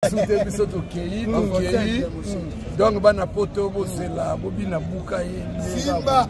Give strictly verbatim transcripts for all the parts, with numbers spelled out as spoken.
soude biso tokei tokei donc bana poto bosela bobina buka ye Simba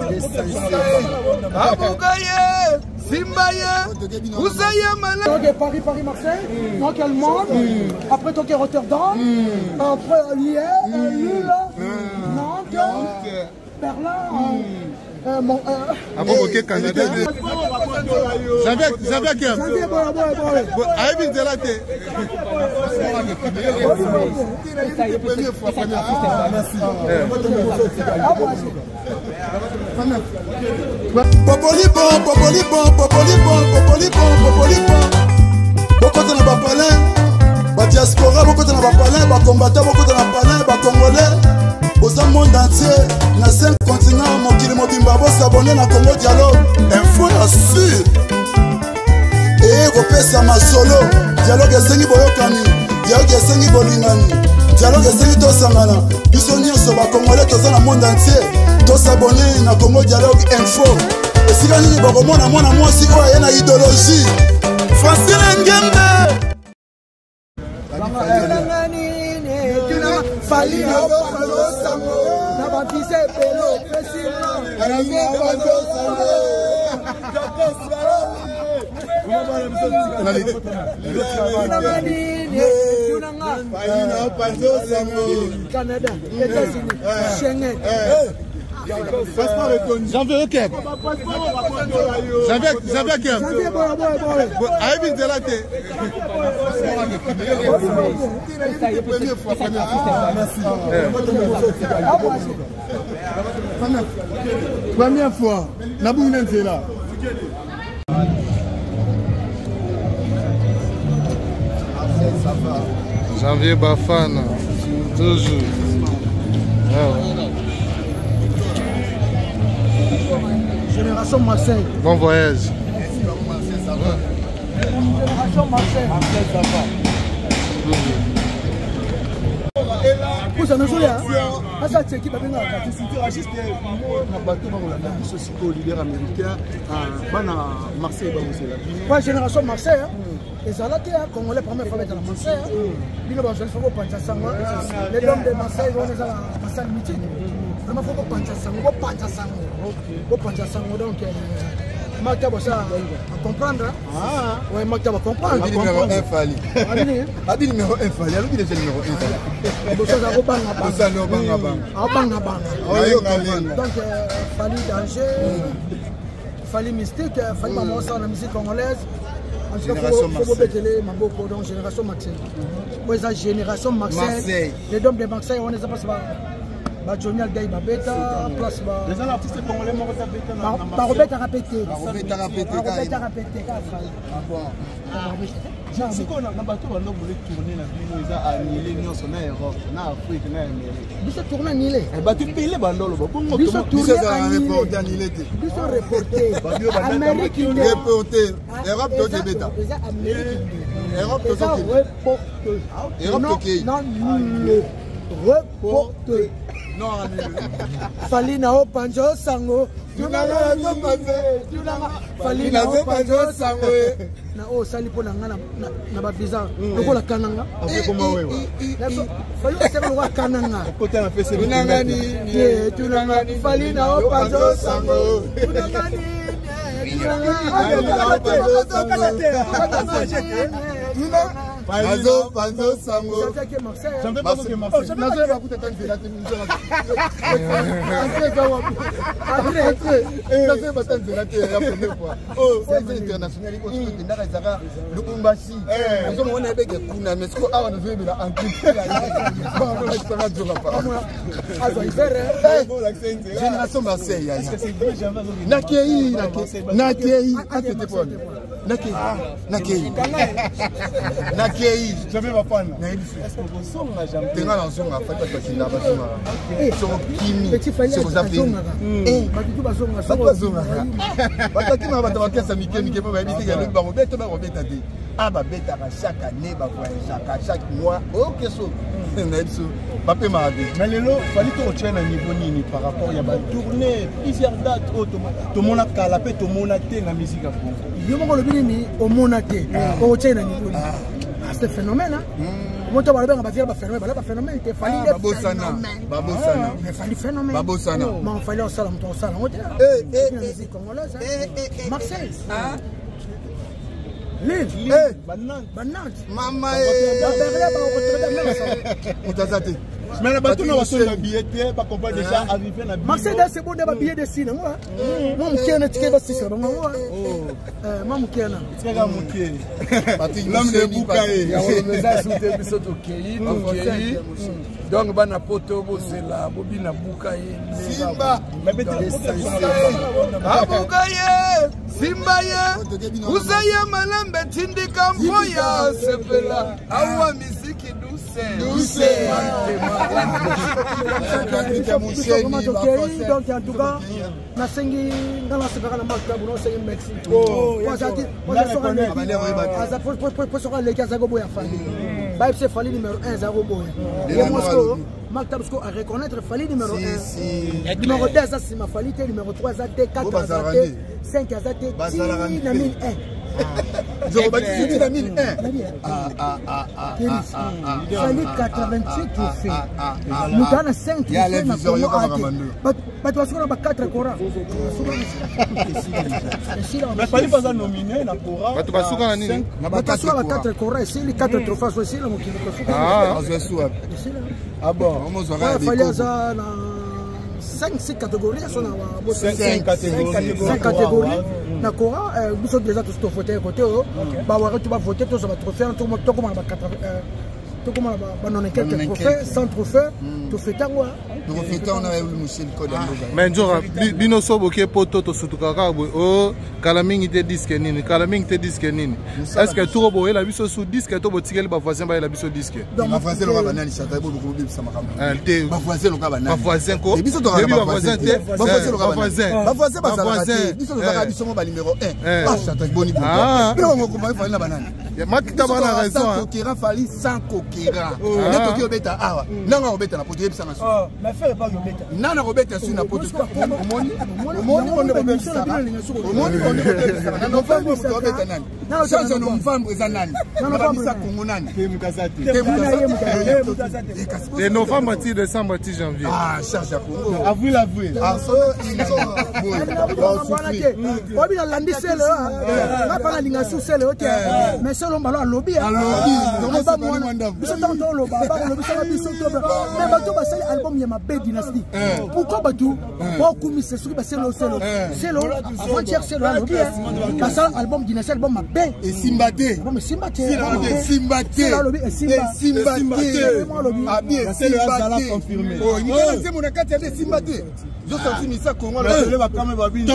abuka ye Simba ye Ousaya Mala. Donc Paris, Paris, Marseille, donc il y a le monde, après donc il y a Rotterdam, après Lyon, Lille, Nantes, Berlin. Euh, mon, euh, Après, ok, Canada. J'avais qui Janvier, voilà, voilà, voilà. Ah, il est là, t'es. Première fois, première fois. Merci. Popoli bon, popoli bon, popoli bon, popoli bon, popoli bon. Beaucoup de la palais, ba diaspora, beaucoup de la palais, ba combattant, beaucoup de la palais, ba congolais. Au monde entier, na cinq continents, mon kili mobimba, vous s'abonnez na Congo Dialogue. Info la sûr. Et repesa ma solo. Dialogue esengi boyokani, dialogue esengi bolingani, dialogue esengi tosangana. Biso nyonso ba congolais toza na monde entier. To s'abonner na Congo Dialogue Info. Et si la nini bako mona mona mwasi oyo ye na idéologie. Francine Ngembe. Fali na palo sango na bapise pelo pesima na palo sango Canada, États-Unis, Schengen. J'avais ok. J'avais j'avais ok. Aïe bien là t'es. Première fois, première fois. Merci. Première fois. Nabou n'est là. Janvier Bafana, toujours. Génération Marseille. Bon voyage. Génération Marseille. Marseille ça va. Vous en avez là. Ça c'est qui va venir à la juste na bateau ba la société leader américain bana Marseille ba musela. Ouais, génération Marseille. Et ça là t'es congolais première fois dans Marseille. Bino ba jeune faut penser ça. Les hommes de Marseille on est à Marseille meeting. Vraiment faut penser ça, faut penser ça. Faut penser ça donc Makta bossa à comprendre. Ah ouais, Makta va comprendre. Adi numéro un Fali. Adi numéro un Fali. Alors qui est le numéro un? Bossa za ko banga banga. Bossa no banga banga. Ah banga banga. Donc Fali danger. Fali mystique, Fali maman ça la musique congolaise. En tout cas, il faut bételer ma beaucoup donc génération Marseille. Pour la génération Marseille. Les hommes de Marseille on les a pas ba Johnny Alday ba beta place ba les artistes congolais mo ta beta na ba Robert a répété ba Robert a répété Robert a répété ka fa ah bon c'est quoi na bato bando voulait tourner na bino ils a annulé nyonso na Europe na Afrique na Amérique biso tourner annulé bato pele bandolo ba bongo biso tourner reporter annulé te biso reporter Amérique reporter Europe to de beta Europe to to reporter Europe to non reporter non Fali na o panjo sango tunanga na panze tunanga Fali na o panjo sango na o sali pona ngana na ba visa lokola kananga afi koma wewe Fali sema wa kananga côté na fese tunanga ni ye tunanga Fali na o panjo sango tunanga ni tunanga tunanga Panzo, Panzo, Sango. J'en vais pas que Marseille. Je ne vais pas écouter tant que c'est la télévision. La première fois. Oh, c'est international. Il faut que tu aies le Kumbashi. Nous sommes en avec Kuna, mais ce qu'on a, on veut la Génération Marseille. Nakei, Nakei, Nakei, Nakei, Nakei. Jamais va prendre. Est-ce que vous sommes là jamais? Tenga na zonga fata basina basuma. So kimi. So zapini. Eh, batutu bazonga so bazonga. Bataki na bata bakesa mike mike pa babiti ya leba ko beto ba ko beta te. Aba beta ka chaque année ba ko chaque chaque mois. OK so. Nelso. Papé maradi. Mais lelo fallait que tu aies un niveau nini par rapport ya ba tourner plusieurs dates auto. To mona kala pe to mona te na musique à Congo. Yo mo lo bini o mona te. O chena ni. C'est phénomène hein. moto ba benga ba fier ba phénomène ba phénomène te fali de babosana babosana mais fali phénomène babosana mais fali on sala moto on sala moto eh eh musique congolaise eh Marseille ah Lille eh Banante Banante mama eh on t'a zaté mais la bateau n'a pas billet pas comprendre déjà arrivé na Marseille c'est bon de billet de ciné moi moi mkiana tike ba sisa ba moi euh moi mkiana tike mukie Patrick l'homme de Boukaé ya weza soute biso to kei to kei donc bana poto bosela bobina Boukaé Simba Boukaé Simba ye Uzaye malambe tindika mfoya sepela awa miziki douce douce donc en tout cas nasengi ngala sepaka na maktabu no sengi Mexique kwa zati kwa soka kwa soka leki azago boya fali ba c'est fali numéro un zago boya et Moscou maktabu sko à reconnaître fali numéro un numéro deux ça c'est ma fali numéro trois ça T quatre ça T cinq ça T six na mille un je rebâtis c'est la mille un ah ah ah ah ah fali quatre-vingt-huit trophées mutana cinq il y a les viseurs il y a ba ba tu as ba quatre Cora mais fali pas nominé na Cora ba tu pas souka na nini na ba quatre Cora ici les quatre trophées aussi là mon qui ah on se souhaite ah bon on se regarde fali ça na cinq six catégories sont na cinq catégories cinq catégories na Cora nous sommes déjà tous voter côté ba wa tu vas voter tous va trophée tout monde tout comme ba quatre tout comme ba non quelques trophées cent trophées tout fait tango tout fait on a eu monsieur le code mais njora bino sobo ke poto to sutukaka bo o kala mingi te disque nini kala mingi te disque nini est-ce que tout bo la biso sous disque to botikeli ba voisin ba la biso disque ba voisin lo ba nani chata bo ko bi sama kam te ba voisin lo ka ba nani ba voisin ko biso to ba voisin te ba voisin lo ka ba voisin ba voisin ba voisin biso lo ka biso mo ba numéro un ba chata boni bo bilo mo ko ma fa na ba nani makita bana raison hein kokera fali sans kokera neto ki obeta awa nanga obeta na poto yebisa ngaso mais fait pas obeta nana obeta sur na poto omoni omoni on ne bisa omoni on ne bisa na novembre to obeta nani sasa no mvambo eza nani na bisa kongo nani ke mukazati ke mukazati de novembre ti décembre ti janvier ah charge ya kongo avril avril ah so obi na landisele na pana linga susele ote mais solo mbalo alobi alobi donc ba mwana biso tanto lo ba ba lo biso biso to mais ba to ba sali album ya mabe dynasty pourquoi ba tu ba kumi se suki ba selo selo selo avant hier selo alobi ba sali album dynasty album mabe et Simbate album Simbate Simbate alobi et Simbate ah bien Simbate confirmé oh il y a mon akati de Simbate je sens ni ça Congo là le ba kame ba bin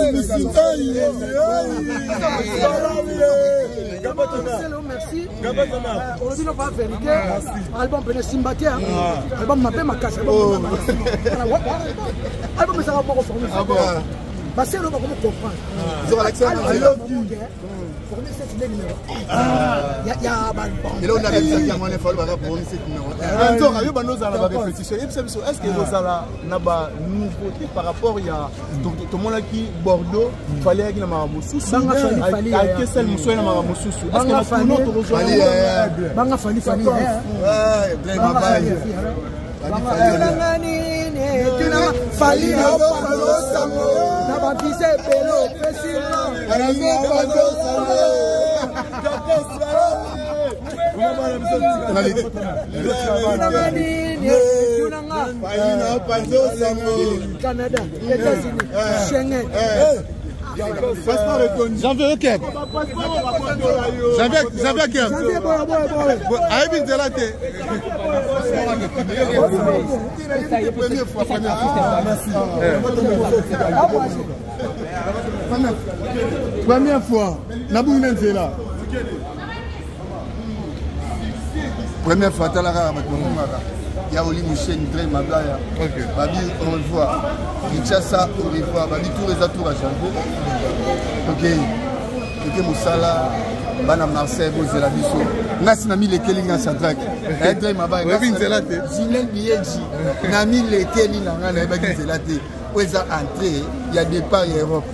merci. Aujourd'hui, on va vérifier. Album Bené Simbate. Album Mabé Makasa. Album ça va pas reformer. Parce que nous va comprendre. Ils ont Alexandre. Former cette numéro un. Il y a album. Et là on a vu ça qui a mon effort va pour cette numéro un. Donc ayo bano za la répétition. Est-ce que vous ala na ba nouveauté par rapport il y a tout le monde qui Bordeaux fallait qu'il na mamususu. Banga fali fali. Avec celle muso na mamususu. Est-ce que fali notre fali banga fali fali. Ouais, plein ma balle. Fali na palo sango na ba bise pelo pesina na palo sango Canada, États-Unis, Schengen. Janvier ok. Janvier Janvier ok. Janvier boy boy boy. Aïe bin de la té. Première fois, première fois. Merci. Première fois. Nabou Nenzela. Première fois, tu as la rare. Il y a Oli Mouchen, Dre Mabaya. Babi, au revoir. Kinshasa, au revoir. Babi, tout les atours à janvier. Ok. Ok, Moussala. Bana Marseille, Bozela Bisso. Nasi Nami Lekeli na Shadrach. Dre Mabaya. Babi Nzelate. Zinel Biyeji. Nami Lekeli na Ngana. Babi Nzelate. Où est-ce entré? Il y a départ et Europe.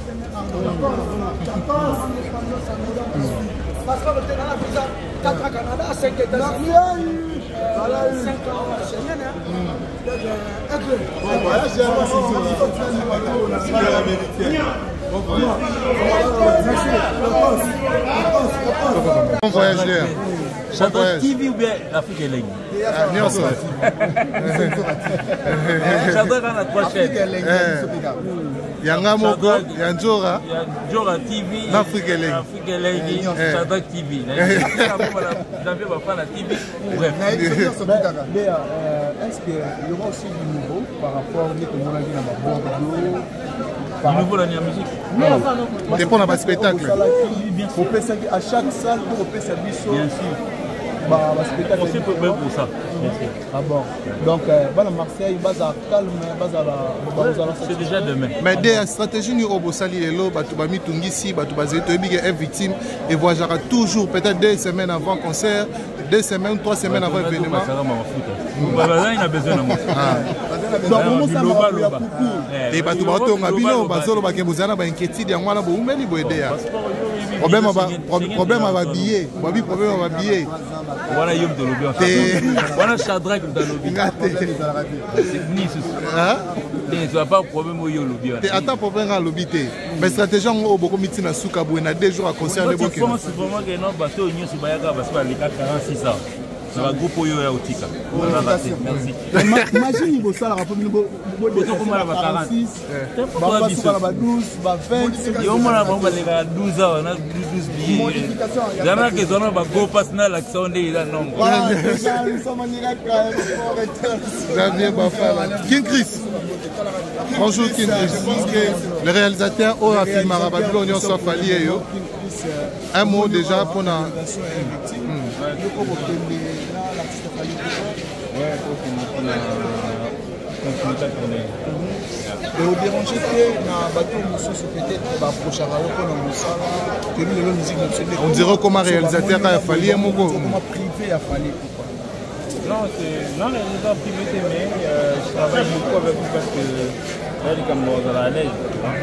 Parce que le Canada, cinq États-Unis. Bon voyage, Léa. Chadra T V ou bien Afrique Elengi? Nyonso. Chadra dans la trois chaînes. Yanga Moko, Yanjora. Yanjora T V. L'Afrique Elengi. Afrique Elengi. Chadra T V. J'avais pas la T V. Bref. Est-ce qu'il y aura aussi du nouveau par rapport à ce qu'on a vu dans Bordeaux? Du nouveau dans la musique? Non. Dépend de spectacle. À chaque salle, pour faire sa biseau. Bien sûr. Bah, spectacle. On sait pour ça. Ah bon. Donc, bah, à Marseille, base à calme, base à la. C'est déjà demain. Mais des stratégies nous au Sali et l'eau, bah tu vas mis Tungisi, bah tu vas dire que est victime et voyagera toujours peut-être deux semaines avant concert, deux semaines, trois semaines avant événement. Il a besoin de moi. Et bah tu vas retourner à Bino, bah solo bah que vous avez inquiétude, en voilà vous m'aimez aider. Problème à problème à billet, bah oui problème à billet. Voilà yom de l'objet. Voilà Chadra comme dans l'objet. C'est ni ce. Hein? Tu n'as pas de problème au lobby. Attends, problème à lobby. Mais stratégie on beaucoup miti na suka buena deux jours à concert le boké. C'est vraiment que non bateau union sur Bayaga parce que les quarante-six ans. C'est un groupe yo ya Otika. Merci. Imagine vous ça la rapport nous quarante-six. Ba suka ba douze, ba vingt. Yo mona ba les douze ans, on a douze billets. Jana que zona ba go pass na l'action de la non. Xavier Bafala. King Chris. Bonjour King Chris. Le réalisateur aura filmé à Babylone on s'en fallier yo. Un mot déjà pour na et au déranger que na bateau mosusu peut-être ba prochain rayon pour na musala que lui le musique on dirait comme un réalisateur a fallu moko comme privé a fallu pourquoi non c'est non réalisateur privé mais euh, je travaille beaucoup avec vous parce que là les camarades à la l'aise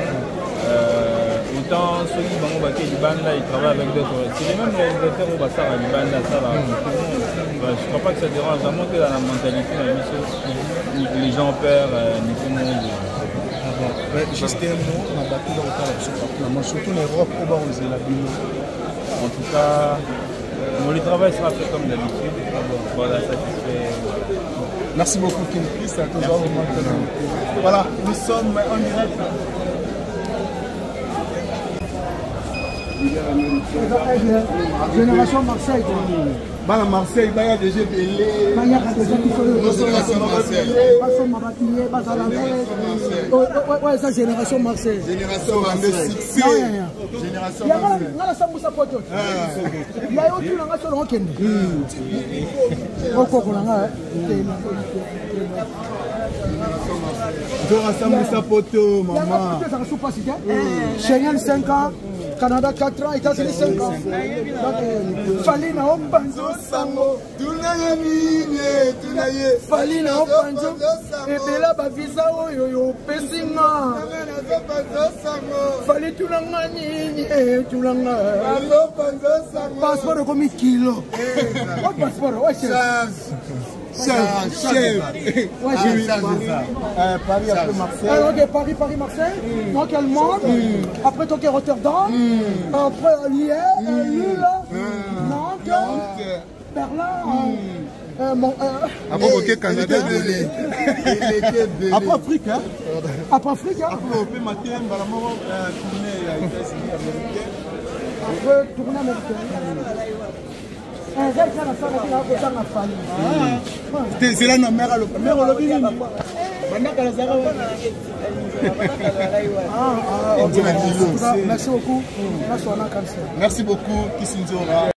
euh, autant ceux qui vont baquer du band là ils travaillent avec d'autres c'est les mêmes réalisateurs au bassin du band là ça là je ne crois pas que ça dérange vraiment que dans la mentalité dans l'émission les gens perdent ni tout le monde. Juste un mot, on a battu dans le cas surtout les robes au bas aux élabines. En tout cas, bon, le travail sera fait comme d'habitude. Voilà, satisfait. Merci beaucoup, King Chris. Toujours voilà, nous sommes en direct. Génération Marseille. Bana Marseille, il y a des gens belés. Il y a des gens qui sont Marseille. Ouais, ça, Génération Marseille. Génération Marseille. Génération Marseille. Il y a la Samoussa Poto. Il y a aussi la nation de Kende. Samoussa Poto, maman. Schengen cinq ans. Canada quatre ans, États-Unis cinq ans. Donc, Fali na Ombanzo Sango. Fali na Ombanzo. Et Bela Bavisa Oyo Pessinga. Fali Tulanga Nini. Tulanga. Passeport comme un kilo. What passeport? Ouais, chef. Chef. Chef. Ouais, chef. Paris après Marseille. Alors, ok, Paris, Paris, Marseille. Donc, Allemande. Après, Tokyo, Rotterdam. Après, Lyon, Lille, Nantes, Berlin. Après, ok, Canada. Après Afrique, hein? Après Afrique, hein? Après, on peut matin, vraiment tourner aux États-Unis américains. On peut tourner américain. C'est là notre mère à l'eau. Mère à l'eau. Merci beaucoup. Merci beaucoup, Kissinzora.